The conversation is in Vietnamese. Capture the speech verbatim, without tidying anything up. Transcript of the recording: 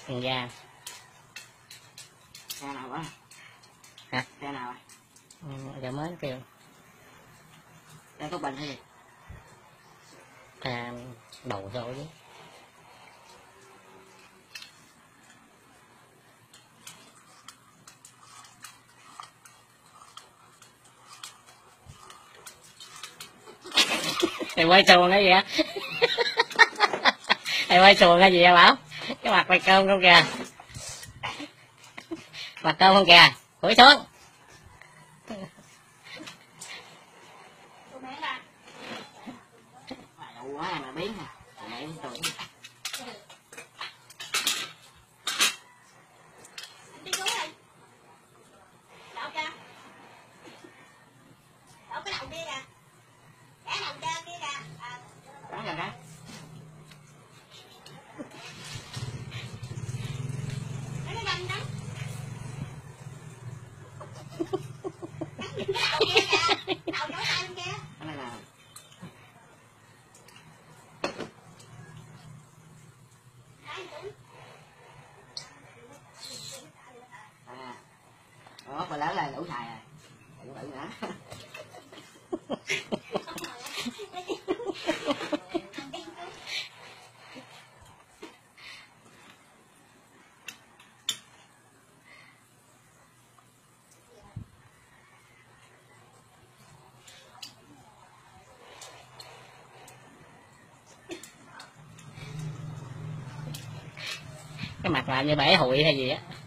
Tiền da. Xe nào quá? Hả? Xe nào? Ừ, giờ mới kêu. Xe có bình hay gì? À, đầu rồi chứ. Mày quay xuồng cái gì á? Mày quay xuồng cái gì vậy Bảo? Cái mặt mày cơm không kìa. Mặt cơm không kìa. Cúi xuống. Mày quá mà biến à. Mày tưởng. Đi xuống đi. Đậu kìa. Đậu cái đầu kia kìa. Cái đầu kia kia kìa. À. Đó kìa cái. Nó nó đâm đó. Cái đầu kia kìa. Đầu chỗ tay bên kia. Cái này là à. Đó, bà lớn là đủ xài rồi. Đủ tự nữa. Cái mặt làm như bể hụi hay gì á.